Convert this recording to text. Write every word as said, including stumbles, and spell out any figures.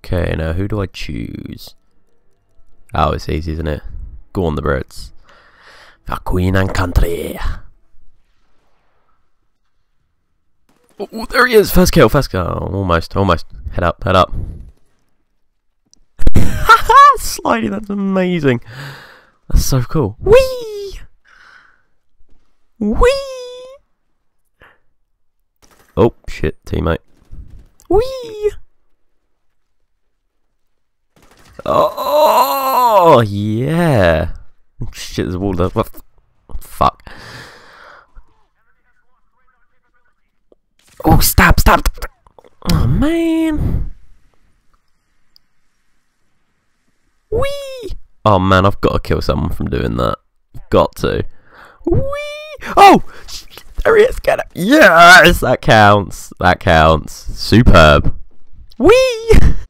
Okay, now who do I choose? Oh, it's easy, isn't it? Go on the Brits. For Queen and country. Oh, oh, there he is! First kill, first kill. Oh, almost, almost. Head up, head up. Sliding, that's amazing. That's so cool. Whee! Whee! Oh, shit, teammate. Whee! Oh, yeah. Shit, there's a wall there. What? Fuck. Oh, stab, stab. Oh, man. Whee! Oh, man, I've got to kill someone from doing that. Got to. Whee! Oh! There he is, get it. Yes, that counts. That counts. Superb. Whee!